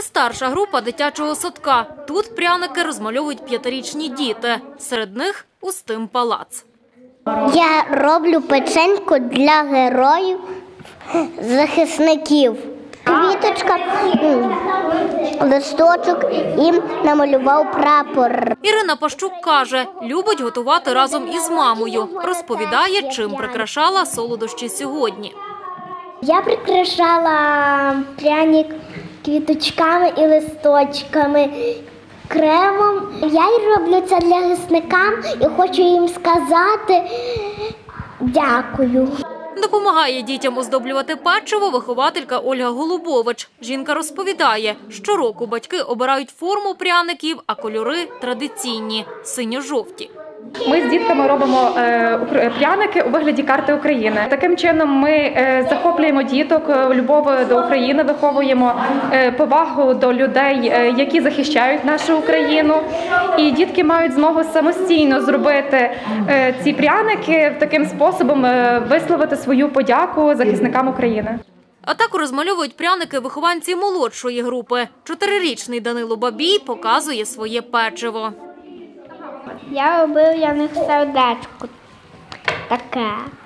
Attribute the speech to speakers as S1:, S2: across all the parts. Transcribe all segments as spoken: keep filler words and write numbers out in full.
S1: Це старша група дитячого садка. Тут пряники розмальовують п'ятирічні діти. Серед них Устим Палац.
S2: Я роблю печеньку для героїв, захисників. Квіточка, листочок і намалював прапор.
S1: Ірина Пащук каже, любить готувати разом із мамою. Розповідає, чим прикрашала солодощі сьогодні.
S2: Я прикрашала пряник квіточками і листочками, кремом. Я роблю це для захисникам і хочу їм сказати дякую.
S1: Допомагає дітям оздоблювати печиво вихователька Ольга Голубович. Жінка розповідає, щороку батьки обирають форму пряників, а кольори традиційні – синьо-жовті.
S3: Ми з дітками робимо пряники у вигляді карти України. Таким чином ми захоплюємо діток любов до України, виховуємо повагу до людей, які захищають нашу Україну. І дітки мають змогу самостійно зробити ці пряники, таким способом висловити свою подяку захисникам України.
S1: А так розмальовують пряники вихованці молодшої групи. Чотирирічний Данило Бабій показує своє печиво.
S2: Я робив для них сердечко таке,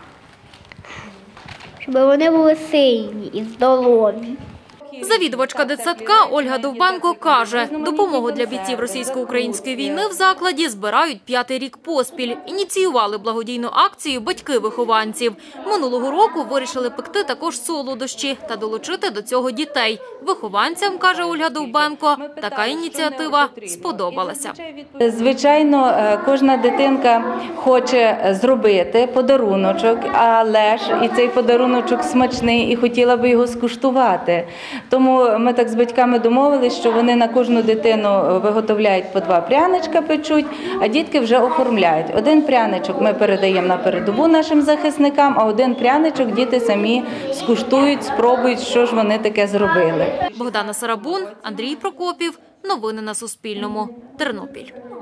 S2: щоб вони були сильні і здорові.
S1: Завідувачка дитсадка Ольга Довбенко каже, допомогу для бійців російсько-української війни в закладі збирають п'ятий рік поспіль. Ініціювали благодійну акцію батьки вихованців. Минулого року вирішили пекти також солодощі та долучити до цього дітей. Вихованцям, каже Ольга Довбенко, така ініціатива сподобалася.
S4: Звичайно, кожна дитинка хоче зробити подаруночок, але ж і цей подаруночок смачний і хотіла би його скуштувати. Тому ми так з батьками домовились, що вони на кожну дитину виготовляють по два пряничка, печуть, а дітки вже оформляють. Один пряничок ми передаємо на передову нашим захисникам, а один пряничок діти самі скуштують, спробують, що ж вони таке зробили.
S1: Богдана Сарабун, Андрій Прокопів. Новини на Суспільному. Тернопіль.